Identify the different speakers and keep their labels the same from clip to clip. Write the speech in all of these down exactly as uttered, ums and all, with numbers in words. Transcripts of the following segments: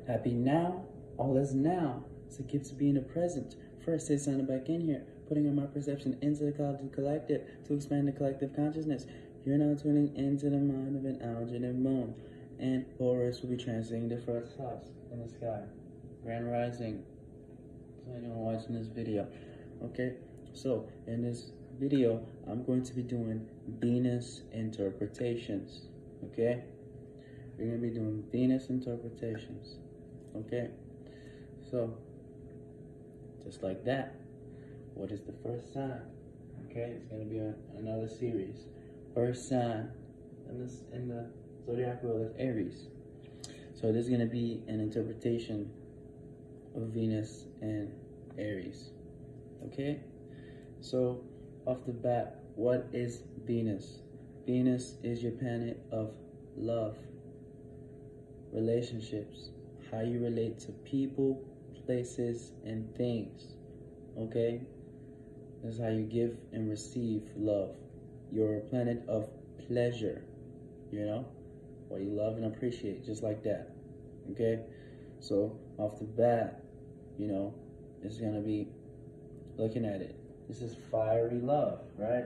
Speaker 1: Happy now, all is now. It's a gift to be in the present. First, it's signing back in here, putting in my perception into the collective to expand the collective consciousness. You're now tuning into the mind of an algorithm moon, and Horus will be transiting the first house in the sky. Grand rising. So anyone watching this video, okay? So in this video, I'm going to be doing Venus interpretations, okay? We're going to be doing Venus interpretations, okay? So, just like that, what is the first sign? Okay, it's going to be a, another series. First sign in, this, in the zodiac world is Aries. So this is going to be an interpretation of Venus and Aries, okay? So, off the bat, what is Venus? Venus is your planet of love, relationships, how you relate to people, places, and things, okay? This is how you give and receive love. You're a planet of pleasure, you know? What you love and appreciate, just like that, okay? So, off the bat, you know, it's gonna be looking at it. This is fiery love, right?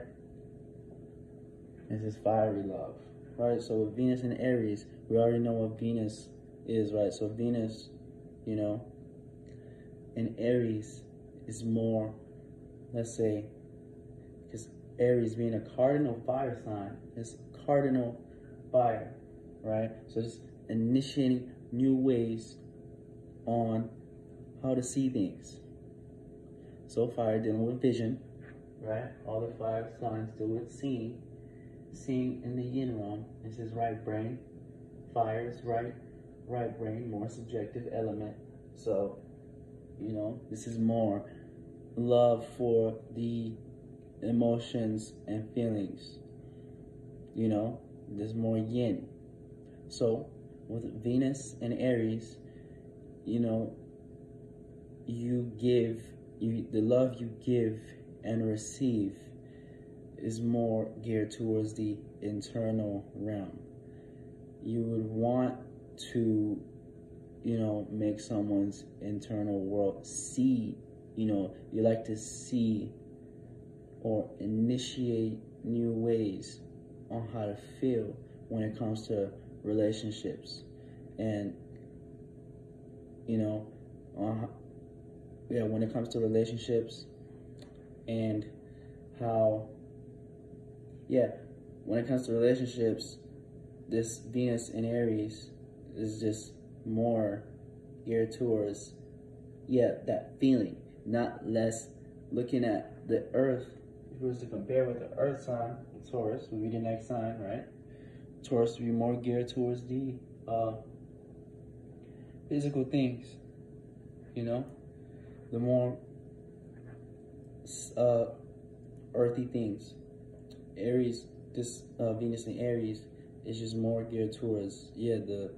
Speaker 1: This is fiery love, right? So with Venus and Aries, we already know what Venus is, right? So Venus, you know, in Aries is more, let's say, because Aries being a cardinal fire sign, is cardinal fire, right? So just initiating new ways on how to see things. So fire dealing with vision, right? All the fire signs deal with seeing. Seeing in the yin realm. This is right brain. Fire is right, right brain, more subjective element. So, you know, this is more love for the emotions and feelings. You know, there's more yin. So, with Venus and Aries, you know, you give, you the love you give and receive is more geared towards the internal realm. You would want to, you know, make someone's internal world see, you know, you like to see or initiate new ways on how to feel when it comes to relationships. And, you know, uh, yeah, when it comes to relationships and how, yeah, when it comes to relationships, this Venus in Aries is just more geared towards, yeah, that feeling, not less looking at the earth. If we was to compare with the earth sign, Taurus would be the next sign, right? Taurus would be more geared towards the uh, physical things, you know? The more uh, earthy things. Aries, this uh, Venus in Aries is just more geared towards, yeah, the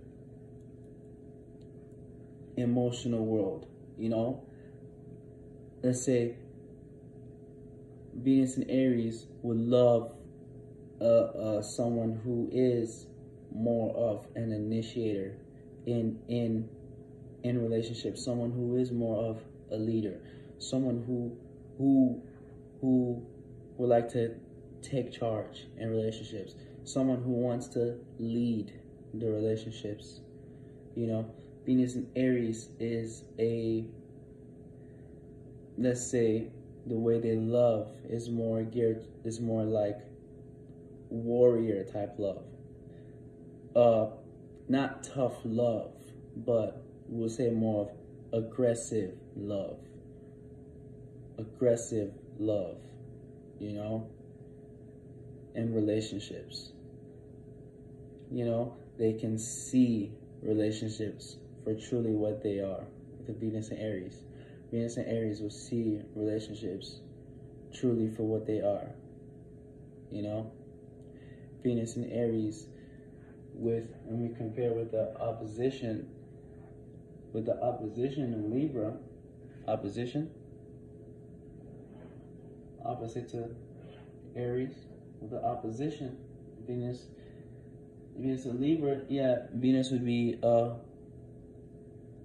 Speaker 1: emotional world, you know? Let's say Venus in Aries would love uh, uh, someone who is more of an initiator in, in, in relationships, someone who is more of a leader, someone who, who, who would like to take charge in relationships, someone who wants to lead the relationships. You know, Venus in Aries is a, let's say, the way they love is more geared, is more like warrior type love. Uh, not tough love, but we'll say more of aggressive love. Aggressive love, you know? In relationships, you know, they can see relationships for truly what they are. With the Venus and Aries, Venus and Aries will see relationships truly for what they are. You know, Venus and Aries, with when we compare with the opposition, with the opposition in Libra, opposition, opposite to Aries. With the opposition, Venus, Venus and Libra, yeah, Venus would be uh,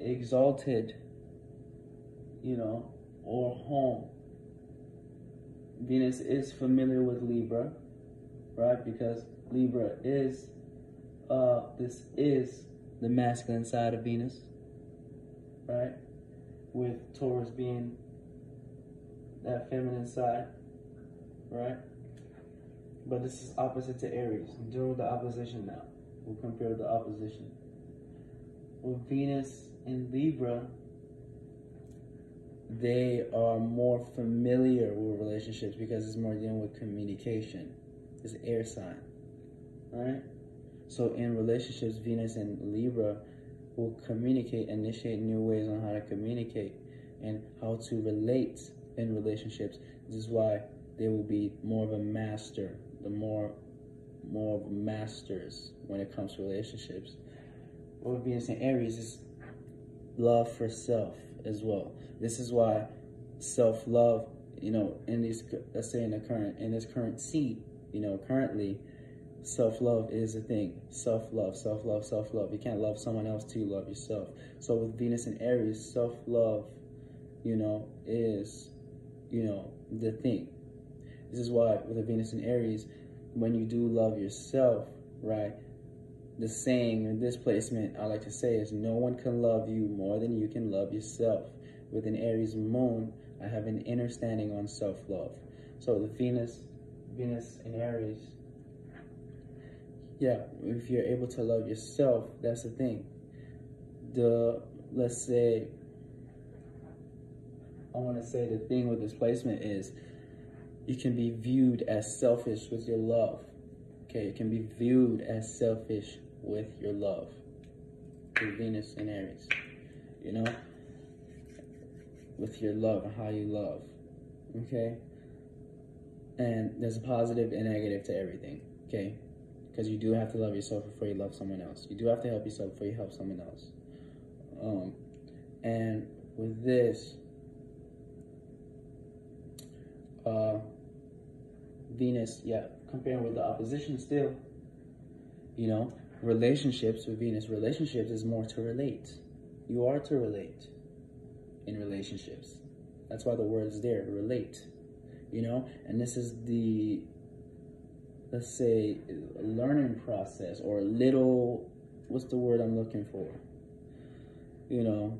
Speaker 1: exalted, you know, or home. Venus is familiar with Libra, right? Because Libra is, uh, this is the masculine side of Venus, right? With Taurus being that feminine side, right? But this is opposite to Aries. I'm dealing with the opposition now. We'll compare the opposition. With Venus in Libra, they are more familiar with relationships because it's more dealing with communication. It's air sign, right? So in relationships, Venus and Libra will communicate, initiate new ways on how to communicate and how to relate in relationships. This is why they will be more of a master, the more more of masters when it comes to relationships. What Venus and Aries is love for self as well. This is why self-love, you know, in these, let's say in the current, in this current seat, you know, currently, self-love is a thing. Self-love, self-love, self-love. You can't love someone else till you love yourself. So with Venus and Aries, self-love, you know, is, you know, the thing. This is why with the Venus and Aries, when you do love yourself, right, the saying in this placement I like to say is, no one can love you more than you can love yourself. With an Aries moon, I have an inner standing on self-love. So the Venus, Venus and Aries, yeah, if you're able to love yourself, that's the thing. The, let's say, I want to say the thing with this placement is, you can be viewed as selfish with your love. Okay, it can be viewed as selfish with your love. With Venus and Aries, you know, with your love and how you love. Okay, and there's a positive and negative to everything. Okay, because you do have to love yourself before you love someone else. You do have to help yourself before you help someone else. Um, and with this, uh, Venus, yeah, comparing with the opposition still, you know, relationships with Venus, relationships is more to relate. You are to relate in relationships. That's why the word is there, relate, you know, and this is the, let's say, learning process, or a little, what's the word I'm looking for? You know,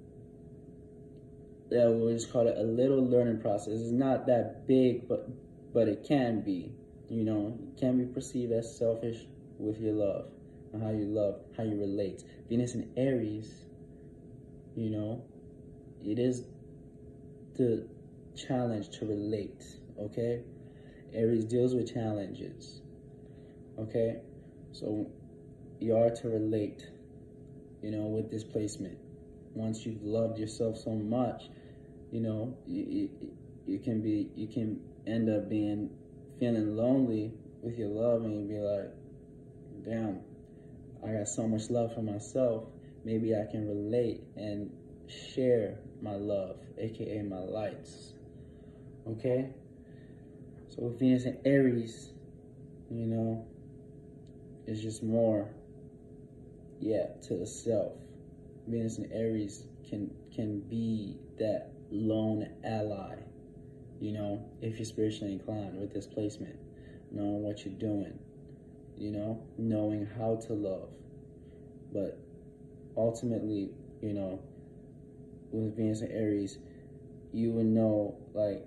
Speaker 1: yeah, we'll just call it a little learning process. It's not that big, but but it can be, you know, it can be perceived as selfish with your love and how you love, how you relate. Venus in Aries, you know, it is the challenge to relate, okay? Aries deals with challenges, okay? So you are to relate, you know, with this placement. Once you've loved yourself so much, you know, you, you, you can be, you can end up being, feeling lonely with your love, and you'll be like, damn, I got so much love for myself. Maybe I can relate and share my love, aka my lights, okay? So with Venus and Aries, you know, it's just more, yeah, to the self. Venus and Aries can can be that lone ally, you know, if you're spiritually inclined with this placement, knowing what you're doing, you know, knowing how to love. But ultimately, you know, with Venus and Aries, you would know, like,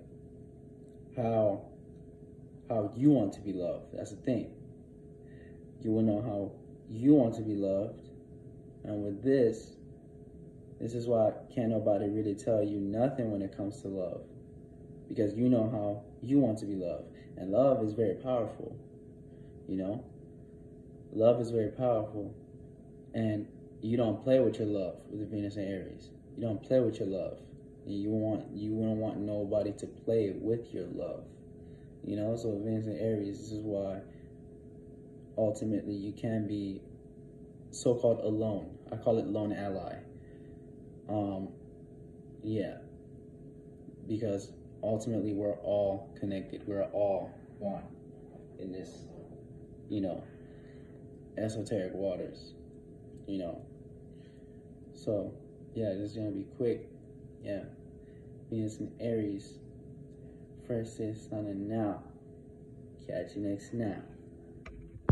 Speaker 1: how how you want to be loved. That's the thing. You will know how you want to be loved. And with this, this is why can't nobody really tell you nothing when it comes to love. Because you know how you want to be loved. And love is very powerful, you know? Love is very powerful. And you don't play with your love with the Venus and Aries. You don't play with your love. And you want you don't want nobody to play with your love. You know, so Venus and Aries, this is why ultimately you can be so-called alone. I call it lone ally. Um, yeah, because ultimately we're all connected. We're all one in this, you know, esoteric waters, you know. So Yeah, this is gonna be quick. Yeah. Venus in Aries. First is Sun and now. Catch you next now.